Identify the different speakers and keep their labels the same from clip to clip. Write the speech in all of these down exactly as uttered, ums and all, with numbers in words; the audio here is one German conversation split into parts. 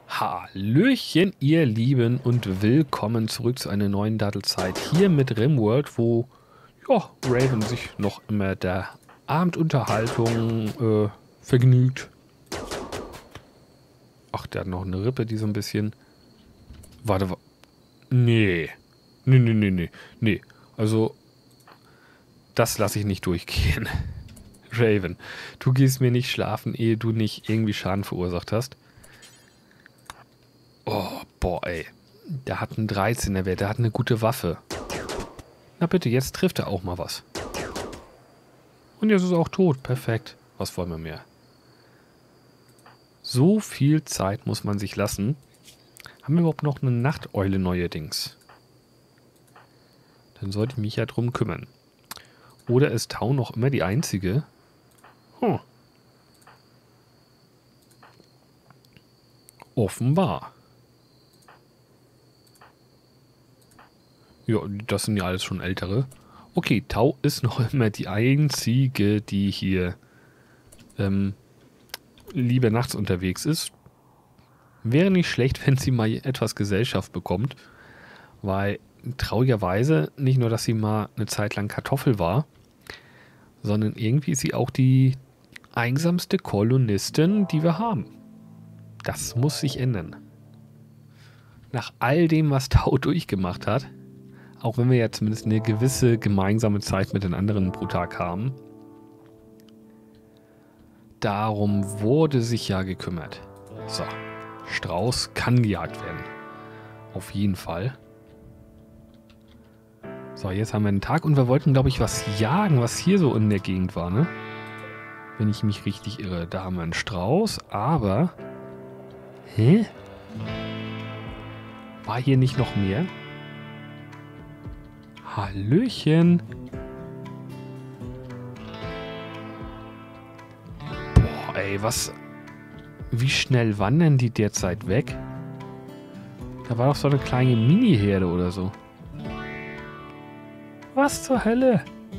Speaker 1: Hallöchen, ihr Lieben, und willkommen zurück zu einer neuen Dattelzeit hier mit Rimworld, wo ja, Raven sich noch immer der Abendunterhaltung äh, vergnügt. Ach, der hat noch eine Rippe, die so ein bisschen... Warte, wa nee. Nee, nee, nee, nee. Nee, also das lasse ich nicht durchgehen. Raven, du gehst mir nicht schlafen, ehe du nicht irgendwie Schaden verursacht hast. Oh, boah, ey. Der hat einen dreizehner Wert, der hat eine gute Waffe. Na bitte, jetzt trifft er auch mal was. Und jetzt ist er auch tot. Perfekt. Was wollen wir mehr? So viel Zeit muss man sich lassen. Haben wir überhaupt noch eine Nachteule neuerdings? Dann sollte ich mich ja drum kümmern. Oder ist Tau noch immer die einzige? Hm. Offenbar. Ja, das sind ja alles schon ältere. Okay, Tau ist noch immer die einzige, die hier ähm, lieber nachts unterwegs ist. Wäre nicht schlecht, wenn sie mal etwas Gesellschaft bekommt. Weil traurigerweise nicht nur, dass sie mal eine Zeit lang Kartoffel war, sondern irgendwie ist sie auch die einsamste Kolonistin, die wir haben. Das muss sich ändern. Nach all dem, was Tau durchgemacht hat, auch wenn wir ja zumindest eine gewisse gemeinsame Zeit mit den anderen pro Tag haben. Darum wurde sich ja gekümmert. So, Strauß kann gejagt werden. Auf jeden Fall. So, jetzt haben wir einen Tag und wir wollten, glaube ich, was jagen, was hier so in der Gegend war, ne? Wenn ich mich richtig irre. Da haben wir einen Strauß, aber... Hä? War hier nicht noch mehr? Hallöchen. Boah, ey, was... Wie schnell wandern die derzeit weg? Da war doch so eine kleine Mini-Herde oder so. Was zur Hölle?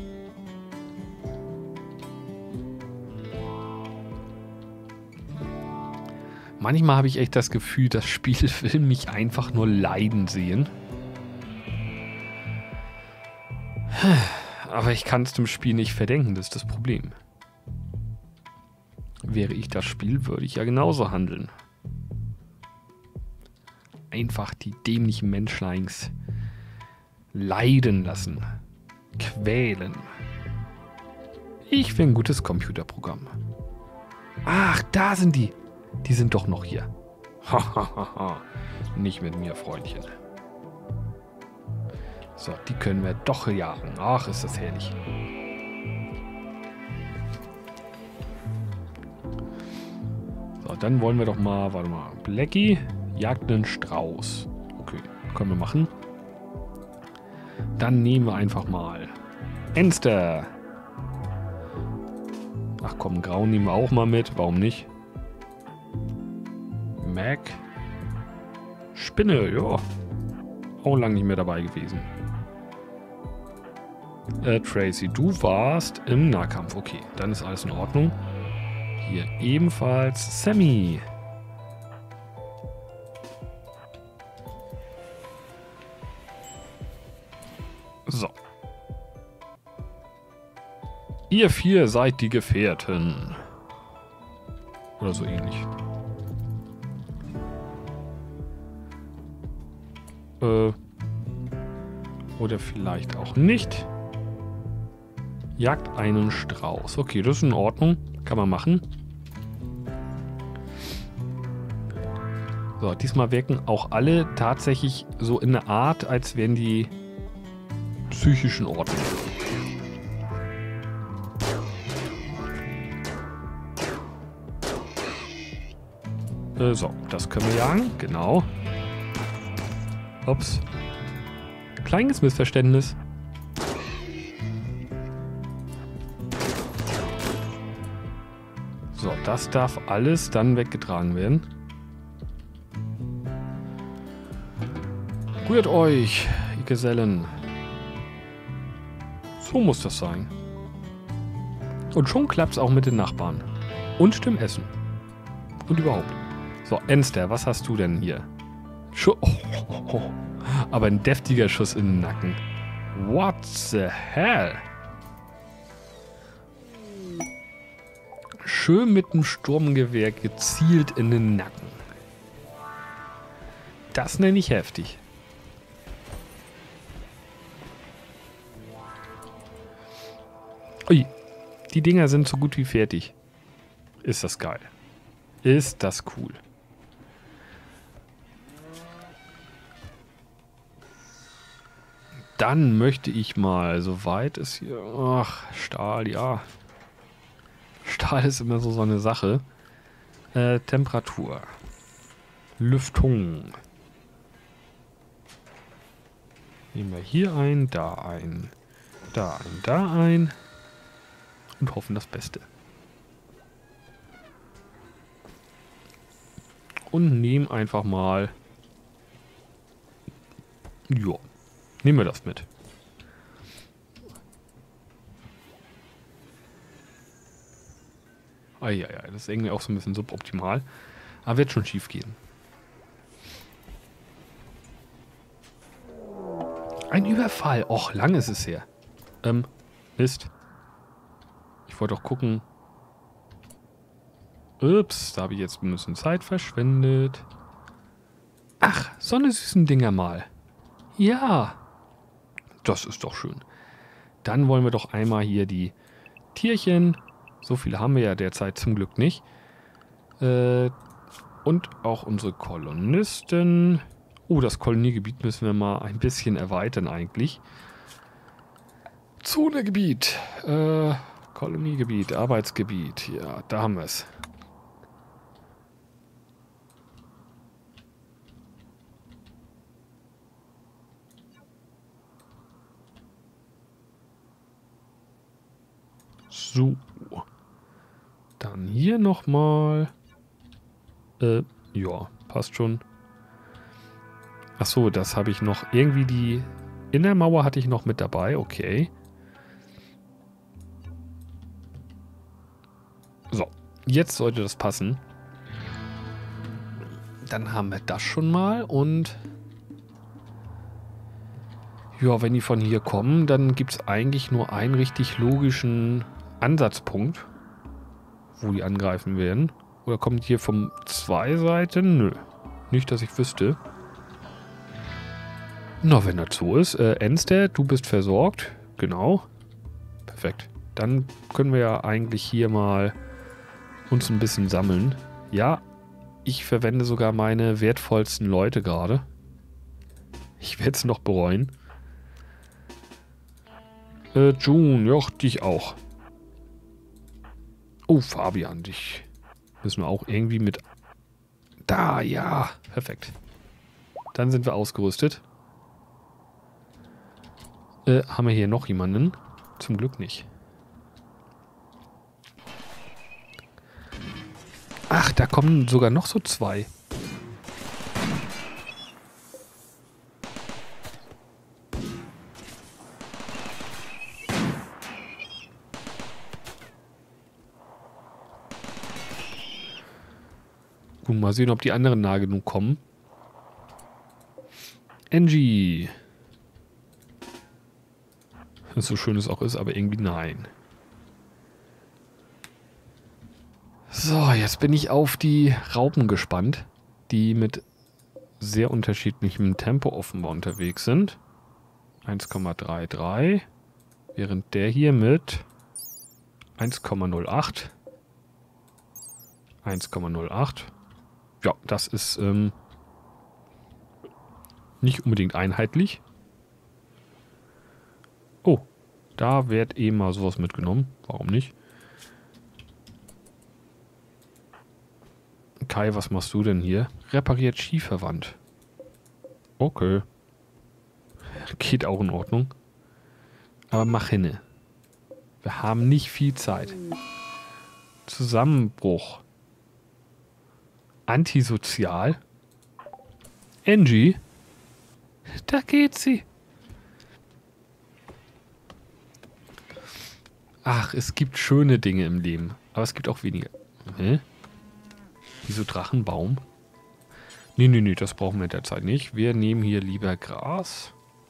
Speaker 1: Manchmal habe ich echt das Gefühl, das Spiel will mich einfach nur leiden sehen. Aber ich kann es dem Spiel nicht verdenken, das ist das Problem. Wäre ich das Spiel, würde ich ja genauso handeln. Einfach die dämlichen Menschleins leiden lassen. Quälen. Ich will ein gutes Computerprogramm. Ach, da sind die. Die sind doch noch hier. Hahaha. Nicht mit mir, Freundchen. So, die können wir doch jagen. Ach, ist das herrlich. So, dann wollen wir doch mal, warte mal, Blackie jagt einen Strauß. Okay, können wir machen. Dann nehmen wir einfach mal Enster. Ach komm, Grau nehmen wir auch mal mit. Warum nicht? Mac. Spinne, ja. Auch lange nicht mehr dabei gewesen. Äh, Tracy, du warst im Nahkampf. Okay, dann ist alles in Ordnung. Hier ebenfalls Sammy. So. Ihr vier seid die Gefährten. Oder so ähnlich. Äh. Oder vielleicht auch nicht. Jagt einen Strauß. Okay, das ist in Ordnung. Kann man machen. So, diesmal wirken auch alle tatsächlich so in der Art, als wären die psychisch in Ordnung. Äh, so, das können wir jagen. Genau. Ups. Kleines Missverständnis. So, das darf alles dann weggetragen werden. Rührt euch, ihr Gesellen. So muss das sein. Und schon klappt es auch mit den Nachbarn. Und dem Essen. Und überhaupt. So, Enster, was hast du denn hier? Schu oh, oh, oh. Aber ein deftiger Schuss in den Nacken. What the hell? Schön mit dem Sturmgewehr gezielt in den Nacken. Das nenne ich heftig. Ui, die Dinger sind so gut wie fertig. Ist das geil. Ist das cool. Dann möchte ich mal, soweit es hier... Ach, Stahl, ja. Stahl ist immer so so eine Sache. Äh, Temperatur. Lüftung. Nehmen wir hier ein, da ein, da ein, da ein. Und hoffen das Beste. Und nehmen einfach mal... Jo. Nehmen wir das mit. Eieiei, das ist irgendwie auch so ein bisschen suboptimal. Aber wird schon schief gehen. Ein Überfall. Och, lang ist es her. Ähm, Mist. Ich wollte doch gucken. Ups, da habe ich jetzt ein bisschen Zeit verschwendet. Ach, so eine süßen Dinger mal. Ja. Das ist doch schön. Dann wollen wir doch einmal hier die Tierchen. So viele haben wir ja derzeit zum Glück nicht. Äh, und auch unsere Kolonisten. Oh, das Koloniegebiet müssen wir mal ein bisschen erweitern eigentlich. Zonegebiet. Äh, Koloniegebiet, Arbeitsgebiet. Ja, da haben wir es. So. Dann hier nochmal. Äh, ja, passt schon. Achso, das habe ich noch. Irgendwie die Innermauer hatte ich noch mit dabei. Okay. So, jetzt sollte das passen. Dann haben wir das schon mal und... Ja, wenn die von hier kommen, dann gibt es eigentlich nur einen richtig logischen Ansatzpunkt, wo die angreifen werden. Oder kommt hier von zwei Seiten? Nö. Nicht, dass ich wüsste. Na, wenn das so ist. Äh, Enster, du bist versorgt. Genau. Perfekt. Dann können wir ja eigentlich hier mal uns ein bisschen sammeln. Ja, ich verwende sogar meine wertvollsten Leute gerade. Ich werde es noch bereuen. Äh, June, ja, dich auch. Oh, Fabian, dich müssen wir auch irgendwie mit... Da, ja, perfekt. Dann sind wir ausgerüstet. Äh, haben wir hier noch jemanden? Zum Glück nicht. Ach, da kommen sogar noch so zwei. Gut, mal sehen, ob die anderen nah genug kommen. Angie. So schön es auch ist, aber irgendwie nein. So, jetzt bin ich auf die Raupen gespannt, die mit sehr unterschiedlichem Tempo offenbar unterwegs sind. eins Komma dreiunddreißig, während der hier mit eins Komma null acht. eins Komma null acht. Ja, das ist ähm, nicht unbedingt einheitlich. Oh, da wird eben mal sowas mitgenommen. Warum nicht? Kai, was machst du denn hier? Repariert Schieferwand. Okay. Geht auch in Ordnung. Aber mach hinne. Wir haben nicht viel Zeit. Zusammenbruch. Antisozial. Angie. Da geht sie. Ach, es gibt schöne Dinge im Leben. Aber es gibt auch weniger. Hä? Wieso Drachenbaum? Nee, nee, nee, das brauchen wir derzeit nicht. Wir nehmen hier lieber Gras.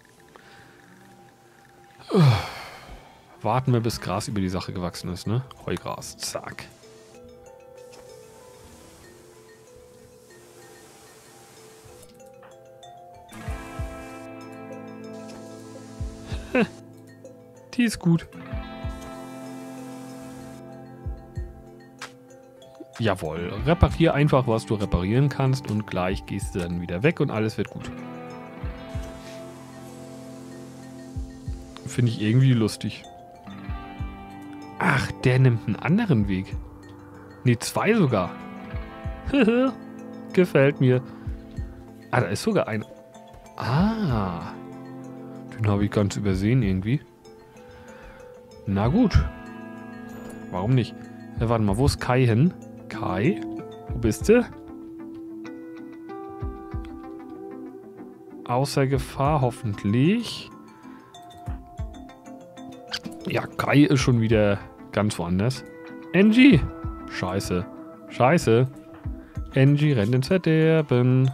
Speaker 1: Warten wir, bis Gras über die Sache gewachsen ist, ne? Heugras, zack. Die ist gut. Jawohl, reparier einfach, was du reparieren kannst und gleich gehst du dann wieder weg und alles wird gut. Finde ich irgendwie lustig. Ach, der nimmt einen anderen Weg. Ne, zwei sogar. Gefällt mir. Ah, da ist sogar ein... Ah. Den habe ich ganz übersehen irgendwie. Na gut. Warum nicht? Ja, warte mal, wo ist Kai hin? Kai? Wo bist du? Außer Gefahr hoffentlich. Ja, Kai ist schon wieder ganz woanders. Angie! Scheiße. Scheiße. Angie rennt ins Verderben.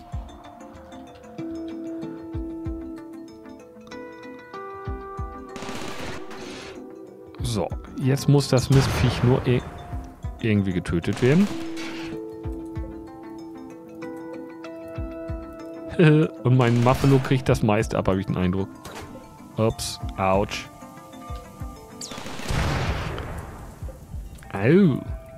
Speaker 1: So, jetzt muss das Mistviech nur e irgendwie getötet werden. Und mein Muffalo kriegt das meiste ab, habe ich den Eindruck. Ups, ouch. Au.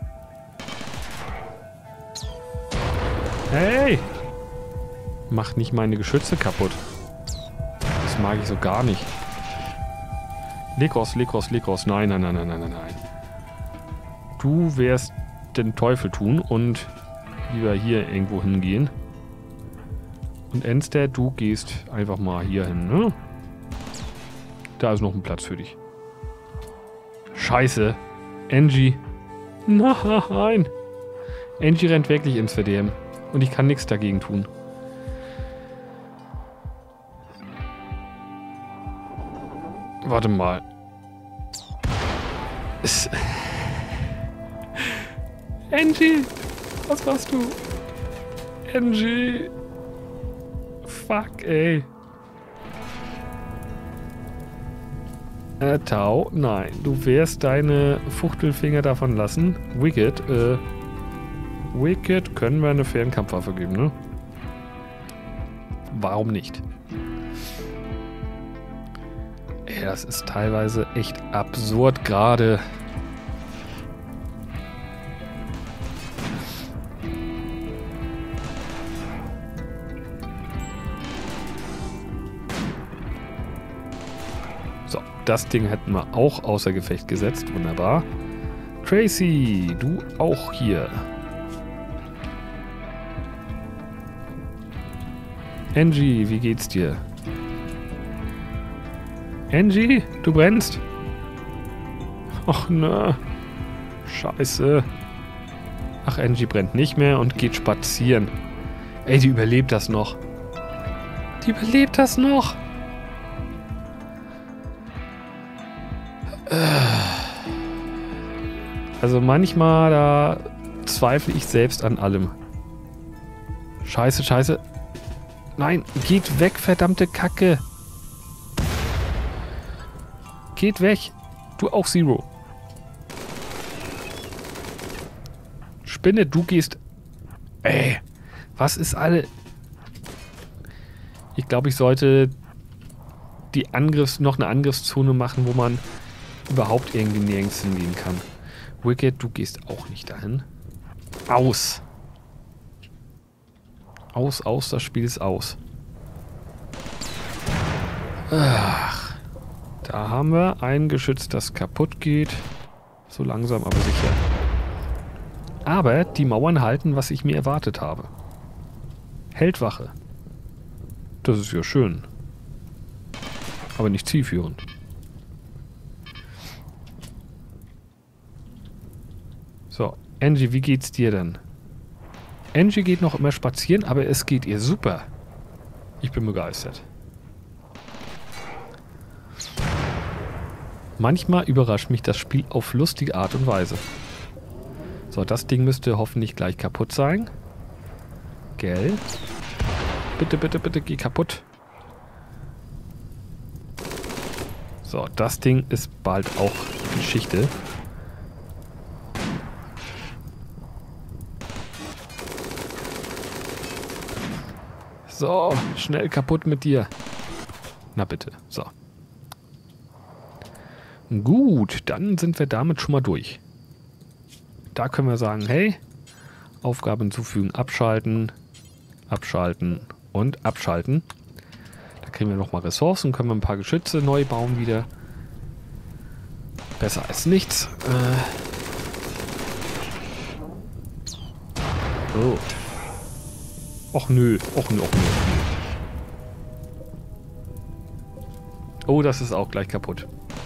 Speaker 1: Hey! Mach nicht meine Geschütze kaputt. Das mag ich so gar nicht. Leg raus, leg raus, leg raus. Nein, nein, nein, nein, nein, nein, nein. Du wirst den Teufel tun und lieber hier irgendwo hingehen. Und Enster, du gehst einfach mal hier hin, ne? Da ist noch ein Platz für dich. Scheiße. Angie. Nein. Angie rennt wirklich ins Verderben. Und ich kann nichts dagegen tun. Warte mal. Es Angie! Was machst du? Angie! Fuck, ey. Äh, Tau, nein. Du wirst deine Fuchtelfinger davon lassen. Wicked, äh... Wicked können wir eine Fernkampfwaffe geben, ne? Warum nicht? Ey, das ist teilweise echt absurd gerade. So, das Ding hätten wir auch außer Gefecht gesetzt. Wunderbar. Tracy, du auch hier. Angie, wie geht's dir? Angie, du brennst. Och ne. Scheiße. Ach, Angie brennt nicht mehr und geht spazieren. Ey, die überlebt das noch. Die überlebt das noch. Also manchmal, da zweifle ich selbst an allem. Scheiße, scheiße. Nein, geht weg, verdammte Kacke. Geht weg. Du auch, Zero. Spinne, du gehst... Ey, was ist alle... Ich glaube, ich sollte die Angriffs... noch eine Angriffszone machen, wo man überhaupt irgendwie nirgends hingehen kann. Wicked, du gehst auch nicht dahin. Aus. Aus, aus, das Spiel ist aus. Ach. Da haben wir ein Geschütz, das kaputt geht. So langsam, aber sicher. Aber die Mauern halten, was ich mir erwartet habe. Hält Wache. Das ist ja schön. Aber nicht zielführend. So, Angie, wie geht's dir denn? Angie geht noch immer spazieren, aber es geht ihr super. Ich bin begeistert. Manchmal überrascht mich das Spiel auf lustige Art und Weise. So, das Ding müsste hoffentlich gleich kaputt sein. Gell? Bitte, bitte, bitte, geh kaputt. So, das Ding ist bald auch Geschichte. So, schnell kaputt mit dir. Na bitte, so. Gut, dann sind wir damit schon mal durch. Da können wir sagen, hey, Aufgabe hinzufügen, abschalten, abschalten und abschalten. Da kriegen wir nochmal Ressourcen, können wir ein paar Geschütze neu bauen wieder. Besser als nichts. Äh oh. Och nö, och nö, och nö. Oh, das ist auch gleich kaputt.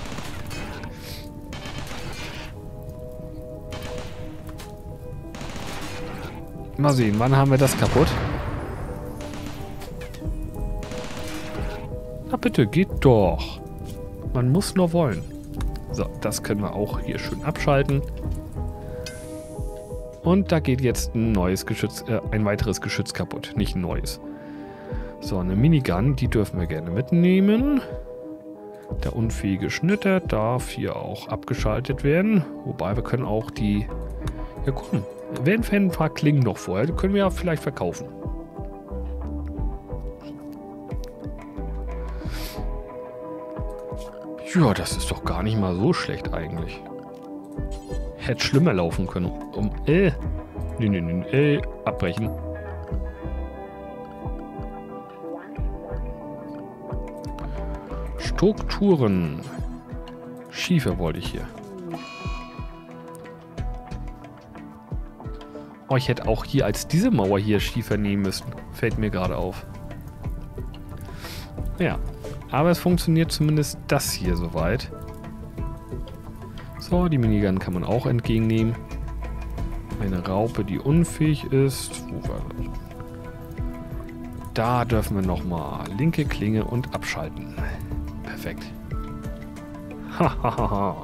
Speaker 1: Mal sehen, wann haben wir das kaputt? Na bitte, geht doch. Man muss nur wollen. So, das können wir auch hier schön abschalten. Und da geht jetzt ein neues Geschütz, äh, ein weiteres Geschütz kaputt. Nicht ein neues. So, eine Minigun, die dürfen wir gerne mitnehmen. Der unfähige Schnitter darf hier auch abgeschaltet werden. Wobei wir können auch die... Ja, gucken. Werden wir ein paar Klingen noch vorher. Die können wir ja vielleicht verkaufen. Ja, das ist doch gar nicht mal so schlecht eigentlich. Hätte schlimmer laufen können. Um, äh. Nee, nee, nee, äh. Abbrechen. Strukturen. Schiefer wollte ich hier. Oh, ich hätte auch hier als diese Mauer hier Schiefer nehmen müssen. Fällt mir gerade auf. Ja. Aber es funktioniert zumindest das hier soweit. So, die Minigun kann man auch entgegennehmen. Eine Raupe, die unfähig ist. Wo war das? Da dürfen wir nochmal linke Klinge und abschalten. Perfekt. Hahaha.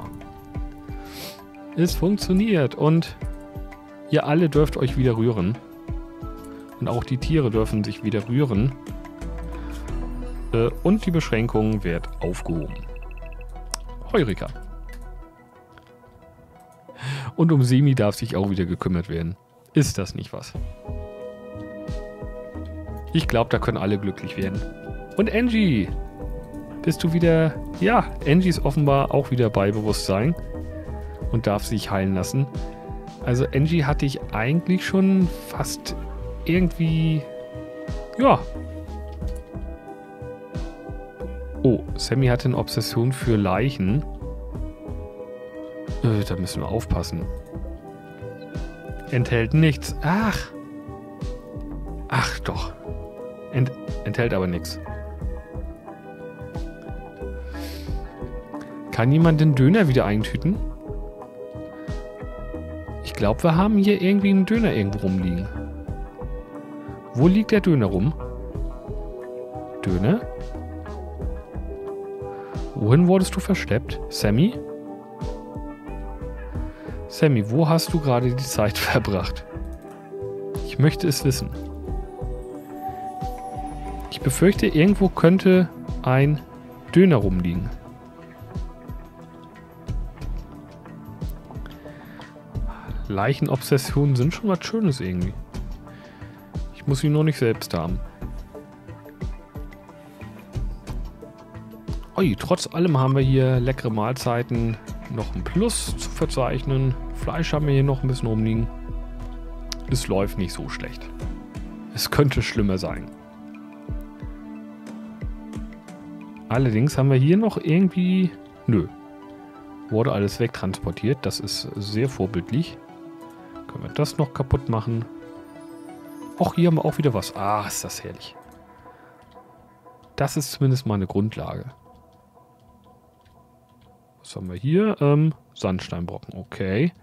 Speaker 1: Es funktioniert und ihr alle dürft euch wieder rühren. Und auch die Tiere dürfen sich wieder rühren. Äh, und die Beschränkung wird aufgehoben. Heureka. Und um Semi darf sich auch wieder gekümmert werden. Ist das nicht was? Ich glaube, da können alle glücklich werden. Und Angie! Bist du wieder... Ja, Angie ist offenbar auch wieder bei Bewusstsein. Und darf sich heilen lassen. Also Angie hatte ich eigentlich schon fast irgendwie... Ja. Oh, Sammy hatte eine Obsession für Leichen. Äh, da müssen wir aufpassen. Enthält nichts. Ach. Ach doch. Ent enthält aber nichts. Kann jemand den Döner wieder eintüten? Ich glaube, wir haben hier irgendwie einen Döner irgendwo rumliegen. Wo liegt der Döner rum? Döner? Wohin wurdest du verschleppt? Sammy? Sammy, wo hast du gerade die Zeit verbracht? Ich möchte es wissen. Ich befürchte, irgendwo könnte ein Döner rumliegen. Leichenobsessionen sind schon was Schönes irgendwie. Ich muss sie nur nicht selbst haben. Ui, trotz allem haben wir hier leckere Mahlzeiten. Noch ein Plus zu verzeichnen. Fleisch haben wir hier noch ein bisschen rumliegen. Es läuft nicht so schlecht. Es könnte schlimmer sein. Allerdings haben wir hier noch irgendwie... Nö. Wurde alles wegtransportiert. Das ist sehr vorbildlich. Können wir das noch kaputt machen? Och, hier haben wir auch wieder was. Ah, ist das herrlich. Das ist zumindest mal eine Grundlage. Was haben wir hier? Ähm, Sandsteinbrocken. Okay.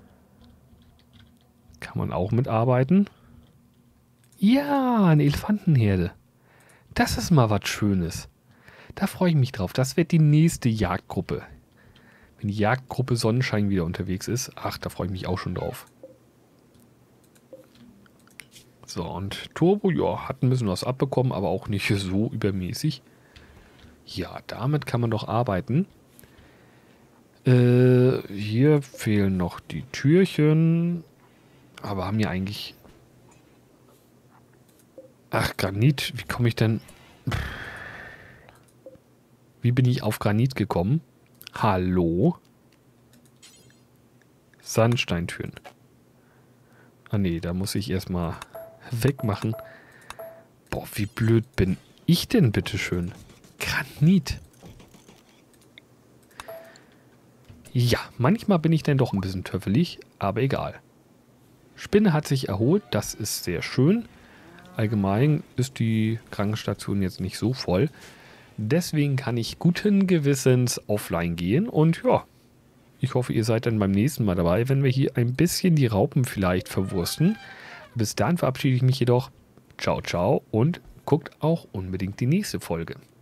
Speaker 1: Kann man auch mitarbeiten. Ja, eine Elefantenherde. Das ist mal was Schönes. Da freue ich mich drauf. Das wird die nächste Jagdgruppe. Wenn die Jagdgruppe Sonnenschein wieder unterwegs ist. Ach, da freue ich mich auch schon drauf. So, und Turbo, ja, hat ein bisschen was abbekommen, aber auch nicht so übermäßig. Ja, damit kann man doch arbeiten. Äh, hier fehlen noch die Türchen. Aber haben ja eigentlich... Ach, Granit. Wie komme ich denn... Wie bin ich auf Granit gekommen? Hallo? Sandsteintüren. Ah nee, da muss ich erstmal wegmachen. Boah, wie blöd bin ich denn bitteschön? Granit. Ja, manchmal bin ich dann doch ein bisschen töffelig, aber egal. Spinne hat sich erholt, das ist sehr schön. Allgemein ist die Krankenstation jetzt nicht so voll. Deswegen kann ich guten Gewissens offline gehen und ja, ich hoffe, ihr seid dann beim nächsten Mal dabei, wenn wir hier ein bisschen die Raupen vielleicht verwursten. Bis dann verabschiede ich mich jedoch. Ciao, ciao und guckt auch unbedingt die nächste Folge.